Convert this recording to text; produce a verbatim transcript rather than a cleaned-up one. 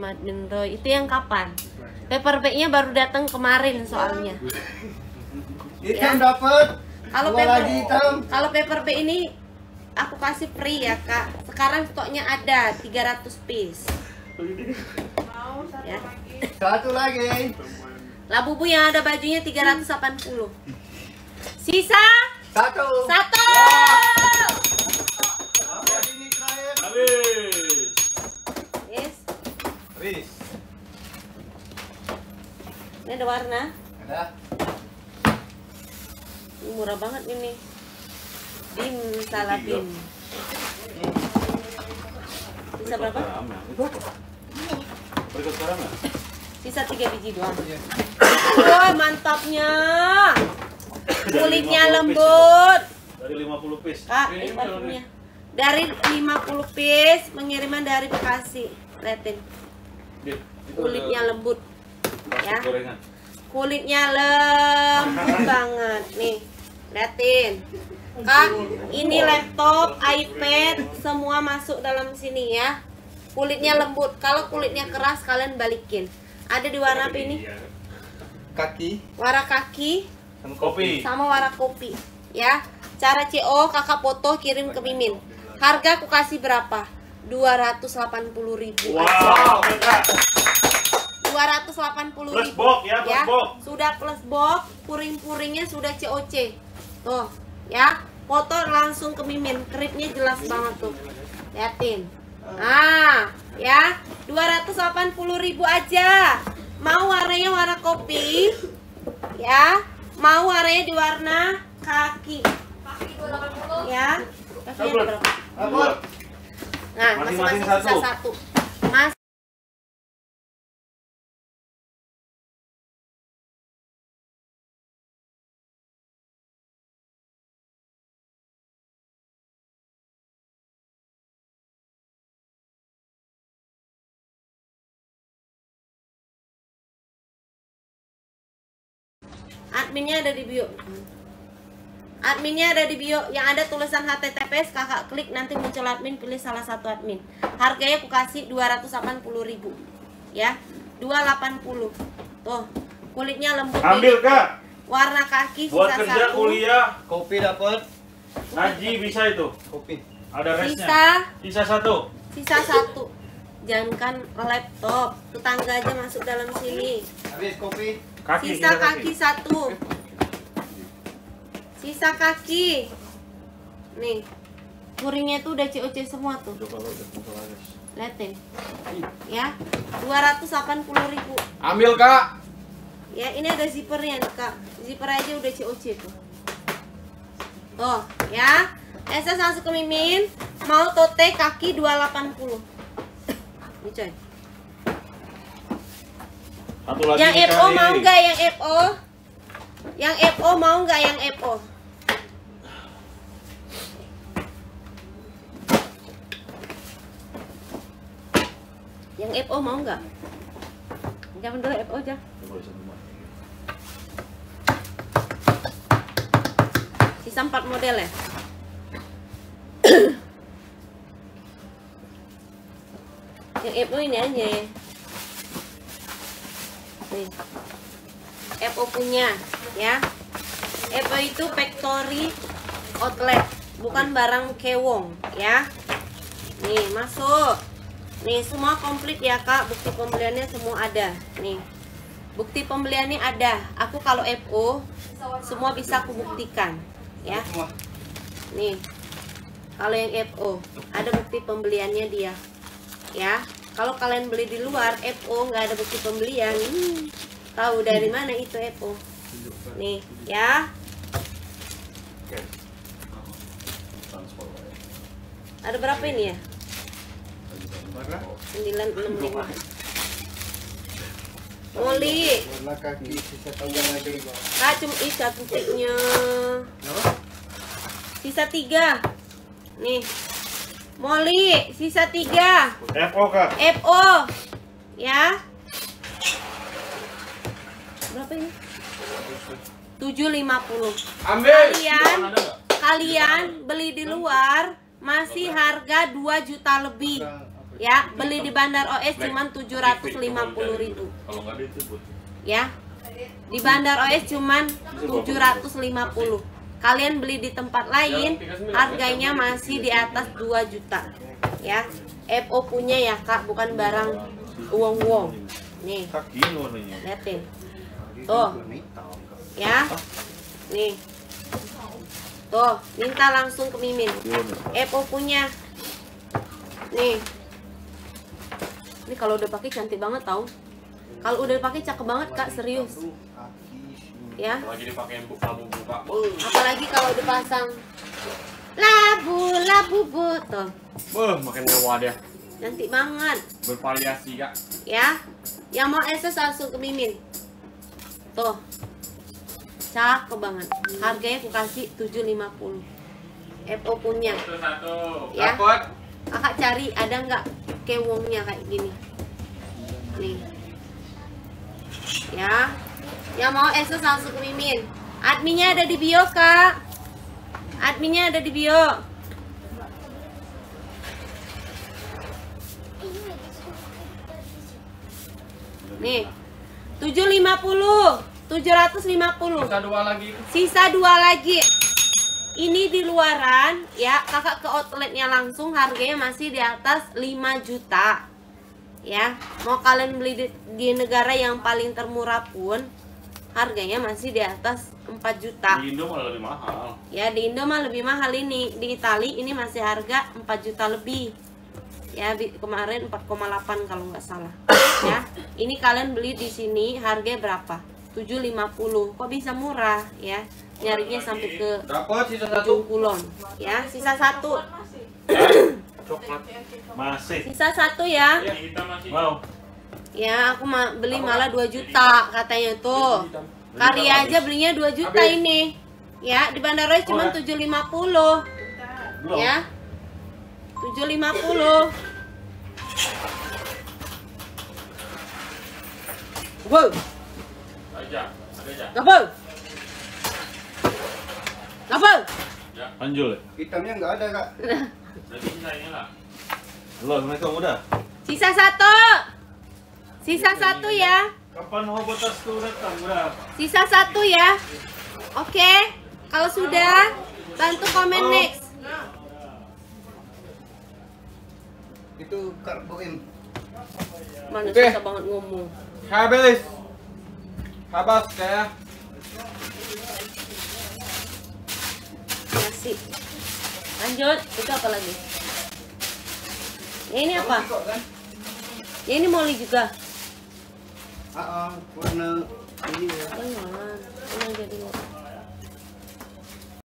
sama admin Roy. Itu yang kapan? Paper bag-nya baru datang kemarin soalnya. Hitam ya. Dapat. Kalau paper kalau paper bag ini aku kasih free ya Kak. Sekarang stoknya ada tiga ratus piece. Mau satu Ya. lagi. Satu lagi. Labubu yang ada bajunya tiga ratus delapan puluh. Sisa Satu. satu. Apa ini terakhir? Habis. Yes. Habis. Ini ada warna. Ada. Ini murah banget ini. Bim salah bim. Sisa berapa? Berikut sekarang ya? Sisa tiga biji doang. Wah, mantapnya. Kulitnya lembut. Dari lima puluh piece. Kak, ini parfumnya. Dari lima puluh piece, pengiriman dari Bekasi. Liatin. Kulitnya lembut. Ya. Gorengan. Kulitnya lembut banget. Nih, liatin. Kak, ini laptop, iPad, semua masuk dalam sini ya. Kulitnya lembut. Kalau kulitnya keras, kalian balikin. Ada di warna apa ini? Kaki. Warna kaki Sama Kopi. sama warna kopi. Ya. Cara C O kakak foto kirim ke Mimin. Harga aku kasih berapa? dua ratus delapan puluh ribu. Wow, dua ratus delapan puluh plus ribu. box ya, plus Ya, box. sudah plus box, puring-puringnya sudah C O C. Tuh, ya. Foto langsung ke Mimin. Kripnya jelas banget tuh. Liatin. Ah, ya. dua ratus delapan puluh ribu aja. Mau warnanya warna kopi? Ya. Mau warnanya di warna kaki. Kaki dua ratus delapan puluh. Ya. Kakinya berapa? Apa? Nah, Masing-masing masing-masing sisa satu. satu. Mas adminnya ada di bio. Adminnya ada di bio. Yang ada tulisan H T T P S, kakak klik nanti muncul admin, pilih salah satu admin. Harganya aku kasih dua ratus delapan puluh ribu. Ya, dua ratus delapan puluh. Tuh, kulitnya lembut. Ambil Kak. Warna kaki Buat sisa kerja, satu. kuliah, Kopi dapat. ngaji bisa itu. Kopi. Ada resnya. Sisa Sisa satu. Sisa satu. Jangankan laptop, tetangga aja masuk dalam sini. Habis kopi. Kaki. Sisa kaki satu. Sisa kaki. Nih. Puringnya tuh udah C O C semua tuh. Liatin. Ya. dua ratus delapan puluh ribu. Ambil Kak. Ya, ini ada zippernya nih, Kak. Zipper aja udah C O C tuh. Tuh, ya. S S langsung ke Mimin. Mau tote kaki dua ratus delapan puluh. Ini coy. Satu lagi. Yang nih, F O Kak. mau nggak yang F O? Yang F O mau nggak yang F O? Yang F O mau nggak? Jangan dulu F O aja. Sisa empat model ya. Yang F O ini aja ya. Nih. F O punya ya. F O itu factory outlet, bukan barang kewong ya. Nih, masuk. Nih, semua komplit ya, Kak. Bukti pembeliannya semua ada. Nih. Bukti pembeliannya ada. Aku kalau F O semua bisa aku buktikan ya. Nih. Kalau yang F O ada bukti pembeliannya dia. Ya. Kalau kalian beli di luar F O nggak ada bukti pembelian. Hmm, tahu dari mana itu F O? Nih, ya. Ada berapa ini ya? sembilan enam lima. Moli. Warna kaki sisa panjang lagi. Kak, cuma ih cantiknya. Sisa tiga. Nih. Moli, sisa tiga. F O Kak. F O. Ya. Berapa ini? tujuh lima puluh. Ambil. Kalian kalian beli di luar masih harga dua juta lebih. ya. Beli di Bandar O S cuman tujuh ratus lima puluh ribu. Kalau nggak disebut. Ya. Di Bandar O S cuman tujuh ratus lima puluh. Kalian beli di tempat lain harganya masih di atas dua juta. Ya. F O punya ya, Kak, bukan barang uang-uang. Nih. Kaki warnanya. Liatin. Tuh. Ya. Nih. Tuh, minta langsung ke Mimin. F O punya. Nih. Ini kalau udah pakai cantik banget tau. Kalau udah pakai cakep banget, Kak, serius. Ya. Lagi dipakai labu buka. Apalagi kalau dipasang labu labu bu tuh. Beuh, makin mewah dia. Cantik banget. Bervariasi, Kak. Ya. Yang mau akses langsung ke Mimin. Tuh. Cakep banget. Harganya aku kasih tujuh ratus lima puluh. F O punya. Satu-satu. Ya. Dapat. Kakak cari ada nggak kewongnya kayak gini. Nih. Ya. Yang mau akses langsung ke Mimin. Adminnya ada di bio, Kak. Adminnya ada di bio. Nih. tujuh ratus lima puluh. tujuh ratus lima puluh. Sisa dua lagi. Sisa dua lagi. Ini di luaran ya, Kakak ke outletnya langsung harganya masih di atas lima juta. Ya, mau kalian beli di, di negara yang paling termurah pun harganya masih di atas empat juta. Di Indo malah lebih mahal. Ya, di Indo mah lebih mahal ini. Di Itali ini masih harga empat juta lebih. Ya, bi- kemarin empat koma delapan kalau nggak salah. Ya, ini kalian beli di sini harganya berapa? tujuh ratus lima puluh. Kok bisa murah ya? Nyarinya sampai ke Dapat sisa Ujung satu. Kulon. Ya, sisa satu. Coklat. Masih. Sisa satu ya. Kita masih. Mau. Ya, aku ma- beli malah dua juta katanya tuh. Kali aja belinya dua juta ini. Ya, di Bandara cuma tujuh ratus lima puluh. Belum. Ya. tujuh ratus lima puluh. Wow. Aja. Ada aja. Ngapa? Ngapa? Ya. Anjul. Hitamnya nggak ada, Kak. Berarti sisanya lah. Halo, Assalamualaikum udah. Sisa satu. Sisa satu ya. Kapan hobotas tuh datang udah? Sisa satu ya. Oke. Kalau sudah, bantu komen next. Itu karbo M. Mana Oke. susah banget ngomong. Habis. Habis kayak. Nasi. Lanjut. Itu apa lagi? Ya, ini apa? Kok kan? Ya, ini moli juga. Ah, ah, warna ini ya. Jangan. Ini jadi